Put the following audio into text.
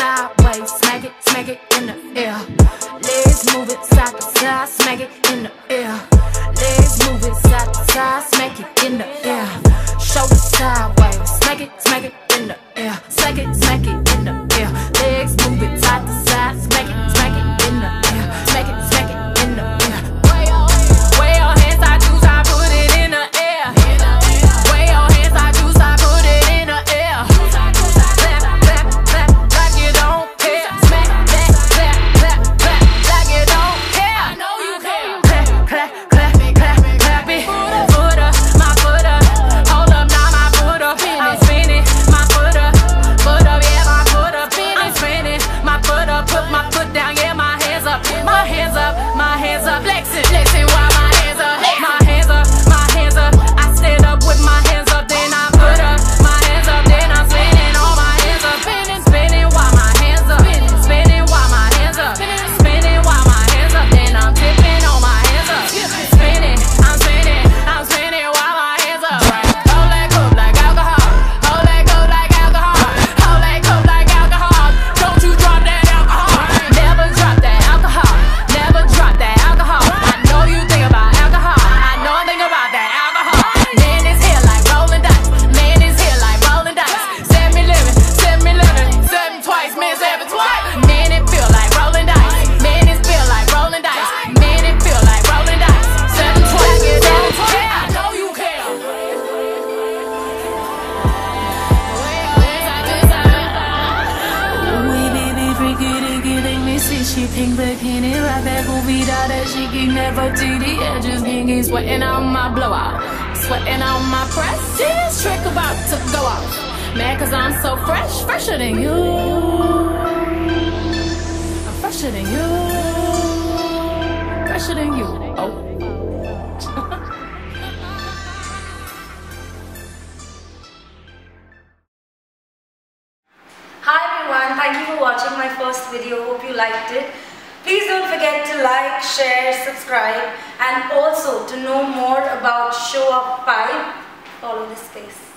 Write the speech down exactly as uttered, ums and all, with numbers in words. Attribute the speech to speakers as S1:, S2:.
S1: sideways, smack it, smack it in the air. Legs move it side to side, smack it in the air. Legs move it side to side, smack it in the air. Shoulders sideways, smack it, smack it in the air. Smack it, smack it in the air. Legs move it side to side, smack it, smack it in the air. Smack it, smack it in the air. Way your hands, I choose, I put it in the air. Way your hands, I choose, I put it in the air. Clap, clap, clap, like you don't care. Smack that, clap, clap, clap, like you don't care. I know you care. Clap, clap, clap, clap, clap it. Foot up, my foot up. Hold up, now my foot up. I'm spinning, my foot up. Foot up, yeah, my foot up. I'm spinning, my foot up. Put my foot down, yeah, my hands up. My hands up, my hands up. Flexing, flexing while my hands up. My hands up, my hands up. I stand up with my hands up, then I put up my hands up, then I'm spinning all my hands up. Spinning, spinning while my hands up. Spinning, spinning while my hands up. Spinning while my hands up, then I'm tipping on my hands up. Spinning, I'm spinning, I'm spinning while my hands up. Hold that cup like alcohol. Hold that cup like alcohol. Hold that cup like alcohol. Don't you drop that alcohol. Never drop that alcohol. Never drop that alcohol. I know you think about alcohol. I know I think about that alcohol. Man is here like rolling dice. Man is here like rolling dice. Seven eleven, seven eleven, seven twice, man seven twice. Man it feel like rolling dice. Man it feel like rolling dice. Man it feel like rolling dice. Seven twice, seven twice. I know you care.
S2: Oui baby, freaky dicky, they miss it. She pink bikini, rock that booby doll that she can never T D. Edges gingy, sweating on my blowout, sweating on my press. This trick about to go off. Mad cause I'm so fresh, fresher than you. I'm fresher than you, fresher than you. Oh.
S3: Hi everyone, thank you for watching my first video. Hope you liked it. Please don't forget to like, share, subscribe, and also to know more about Show Up five, follow this space.